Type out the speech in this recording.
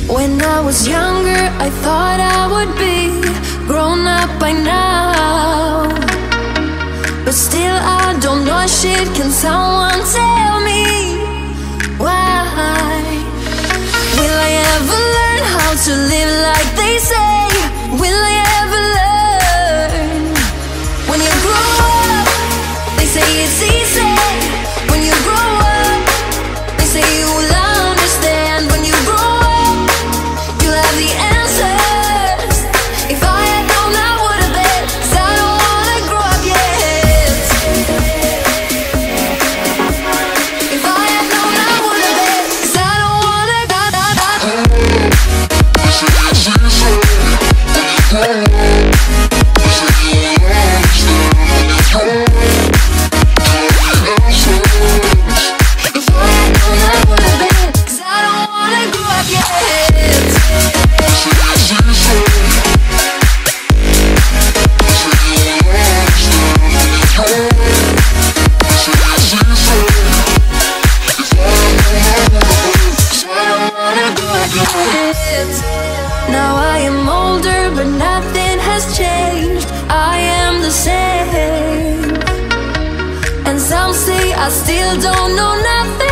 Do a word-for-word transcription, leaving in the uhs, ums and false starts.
When I was younger, I thought I would be grown up by now, but still I don't know shit. Can someone tell me why? Will I ever learn how to live like they say? Will I ever learn? When you grow up, they say it's easy. When you grow up, they say you will understand. When you grow up, you'll have the answers. If I had known, I would have bet, 'cause I don't wanna grow up yet. If I had known, I would have bet, 'cause I don't wanna Now I am older, but nothing has changed. I am the same. And some say I still don't know nothing.